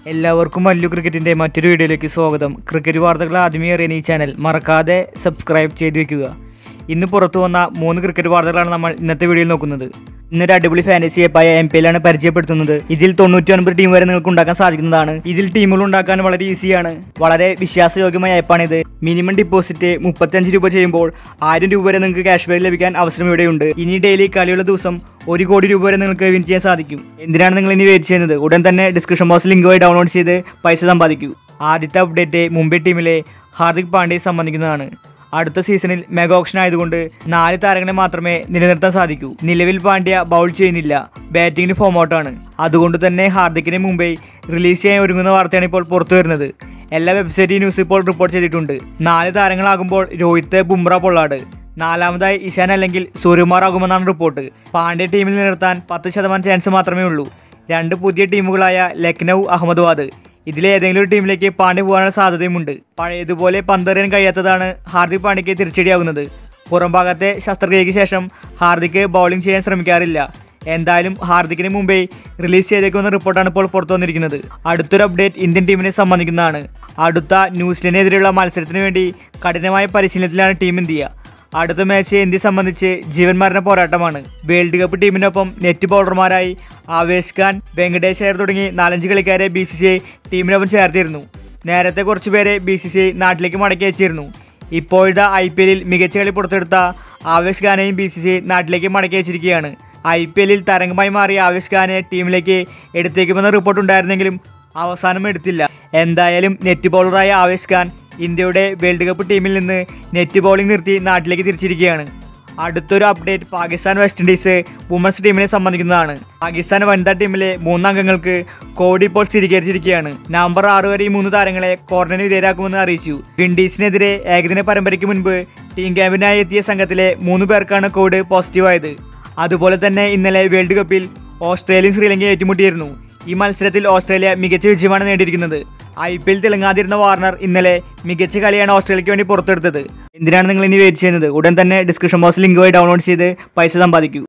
എല്ലാവർക്കും മല്ലു ക്രിക്കറ്റിൻ്റെ മറ്റൊരു വീഡിയോയിലേക്ക് സ്വാഗതം. ക്രിക്കറ്റ് വാർത്തകൾ ആദ്യമേ അറിയാൻ ഈ ചാനൽ മറക്കാതെ സബ്സ്ക്രൈബ് ചെയ്ത് വെക്കുക. ഇന്ന് പുറത്തു വന്ന 3 ക്രിക്കറ്റ് വാർത്തകളാണ് നമ്മൾ ഇന്നത്തെ വീഡിയോയിൽ നോക്കുന്നത്. ഇന്നൊരു അടിപൊളി ഫാന്റസി ആപ്പായ MPL പരിചയപ്പെടുത്തുന്നത്. ഇതിൽ 99 ടീം വരെ നിങ്ങൾക്ക് ഉണ്ടാക്കാൻ സാധിക്കുന്നതാണ്. ഇതിൽ ടീമുകൾ ഉണ്ടാക്കാൻ വളരെ ഈസിയാണ്. വളരെ വിശ്വാസയോഗ്യമായ ആപ്പാണിത്. മിനിമം ഡിപ്പോസിറ്റ് 35 രൂപ ചെയ്യുമ്പോൾ 1000 രൂപ വരെ നിങ്ങൾക്ക് ക്യാഷ് ബാക്ക് ലഭിക്കാൻ അവസരം ഇവിടെയുണ്ട്. ഇനി ഡെയിലി കളിയുള്ള ദിവസം 1 കോടി രൂപ വരെ നിങ്ങൾക്ക് വിൻ ചെയ്യാൻ സാധിക്കും. എന്തിനാണ് നിങ്ങൾ ഇനി വെയിറ്റ് ചെയ്യുന്നത്? ഉടൻ തന്നെ ഡിസ്ക്രിപ്ഷൻ ബോക്സിൽ ലിങ്ക് വഴി ഡൗൺലോഡ് ചെയ്ത് പൈസ സമ്പാദിക്കൂ. ആദ്യത്തെ അപ്ഡേറ്റ് മുംബൈ ടീമിലെ ഹാർദിക് പാണ്ഡ്യയെ സംബന്ധിക്കുന്നതാണ്. അടുത്ത സീസണിൽ മെഗാ ഓപ്ഷൻ ആയതുകൊണ്ട് 4 താരങ്ങളെ മാത്രമേ നിലനിർത്താൻ സാധിക്കൂ. നിലവിൽ പാണ്ഡ്യ ബൗൾ ചെയ്യുന്നില്ല, ബാറ്റിംഗിന് ഫോം ഔട്ടാണ്. അതുകൊണ്ട് തന്നെ ഹാർദിക്കിനെ മുംബൈ റിലീസ് ചെയ്യാൻ ഒരുങ്ങുന്ന വാർത്തയാണ് ഇപ്പോൾ പുറത്തു വരുന്നത്. എല്ലാ വെബ്സൈറ്റ് ന്യൂസ് ഇപ്പോൾ റിപ്പോർട്ട് ചെയ്തിട്ടുണ്ട്. 4 താരങ്ങളാകുമ്പോൾ രോഹിത്, ബുംറ, പൊള്ളാഡ്, 4ാമതായി ഇഷാൻ അല്ലെങ്കിൽ സൂര്യകുമാർ ആകുമെന്നാണ് റിപ്പോർട്ട്. പാണ്ഡ്യ ടീമിൽ നിലനിർത്താൻ 10% ചാൻസ് മാത്രമേ ഉള്ളൂ. 2 പുതിയ ടീമുകളായ ലക്നൗ, അഹമ്മദാബാദ്, ഇതിലേതെങ്കിലും ഒരു ടീമിലേക്ക് പാണ്ഡ്യ പോകാനുള്ള സാധ്യതയുമുണ്ട്. പഴയതുപോലെ പന്തെറിയാൻ കഴിയാത്തതാണ് ഹാർദിക് പാണ്ഡ്യയ്ക്ക് തിരിച്ചടിയാകുന്നത്. പുറംഭാഗത്തെ ശസ്ത്രക്രിയയ്ക്ക് ശേഷം ഹാർദിക് ബൗളിംഗ് ചെയ്യാൻ ശ്രമിക്കാറില്ല. എന്തായാലും ഹാർദിക്കിനെ മുംബൈ റിലീസ് ചെയ്തേക്കുമെന്ന റിപ്പോർട്ടാണ് ഇപ്പോൾ പുറത്തു വന്നിരിക്കുന്നത്. അടുത്തൊരു അപ്ഡേറ്റ് ഇന്ത്യൻ ടീമിനെ സംബന്ധിക്കുന്നതാണ്. അടുത്ത ന്യൂസിലൻഡിനെതിരെയുള്ള മത്സരത്തിന് വേണ്ടി കഠിനമായ പരിശീലനത്തിലാണ് ടീം ഇന്ത്യ. അടുത്ത മാച്ച് ഇന്ത്യയെ സംബന്ധിച്ച് ജീവൻ മരണ പോരാട്ടമാണ്. വേൾഡ് കപ്പ് ടീമിനൊപ്പം നെറ്റ് ബൗളർമാരായി ആവേശ് ഖാൻ, വെങ്കടേഷ് അയ്യർ തുടങ്ങി 4-5 കളിക്കാരെ BCCI ടീമിനൊപ്പം ചേർത്തിരുന്നു. നേരത്തെ കുറച്ചുപേരെ BCCI നാട്ടിലേക്ക് മടക്കി അയച്ചിരുന്നു. ഇപ്പോഴത്തെ IPL മികച്ച കളി പുറത്തെടുത്ത ആവേശ് ഖാനെയും BCCI നാട്ടിലേക്ക് മടക്കി അയച്ചിരിക്കുകയാണ്. IPL തരംഗമായി മാറിയ ആവേശ് ഖാനെ ടീമിലേക്ക് എടുത്തേക്കുമെന്ന റിപ്പോർട്ടുണ്ടായിരുന്നെങ്കിലും അവസാനം എടുത്തില്ല. എന്തായാലും നെറ്റ് ബൗളറായ ആവേശ് ഖാൻ ഇന്ത്യയുടെ വേൾഡ് കപ്പ് ടീമിൽ നിന്ന് നെറ്റ് ബൗളിംഗ് നിർത്തി നാട്ടിലേക്ക് തിരിച്ചിരിക്കുകയാണ്. അടുത്തൊരു update Pakistan West Indies women's ടീമിനെ സംബന്ധിക്കുന്നതാണ്. പാകിസ്ഥാൻ വനിതാ ടീമിലെ 3 അംഗങ്ങൾക്ക് കോവിഡ് ഇപ്പോൾ സ്ഥിരീകരിച്ചിരിക്കുകയാണ്. നവംബർ 6 വരെ ഈ 3 താരങ്ങളെ ക്വാറന്റൈന് വിധേയരാക്കുമെന്ന് അറിയിച്ചു. വിൻഡീസിനെതിരെ ഏകദിന പരമ്പരയ്ക്ക് മുൻപ് ടീം ക്യാമ്പിനായി എത്തിയ സംഘത്തിലെ 3 പേർക്കാണ് കോവിഡ് പോസിറ്റീവായത്. അതുപോലെ തന്നെ ഇന്നലെ വേൾഡ് കപ്പിൽ ഓസ്ട്രേലിയയും ശ്രീലങ്കയും ഏറ്റുമുട്ടിയിരുന്നു. ഈ മത്സരത്തിൽ ഓസ്ട്രേലിയ മികച്ച വിജയമാണ് നേടിയിരിക്കുന്നത്. IPL തിളങ്ങാതിരുന്ന വാർണർ ഇന്നലെ മികച്ച കളിയാണ് ഓസ്ട്രേലിയയ്ക്ക് വേണ്ടി പുറത്തെടുത്തത്. എന്തിനാണ് നിങ്ങൾ ഇനി വെയിറ്റ് ചെയ്യുന്നത്? ഉടൻ തന്നെ ഡിസ്ക്രിപ്ഷൻ ബോക്സിൽ ലിങ്ക് വഴി ഡൗൺലോഡ് ചെയ്ത് പൈസ സമ്പാദിക്കൂ.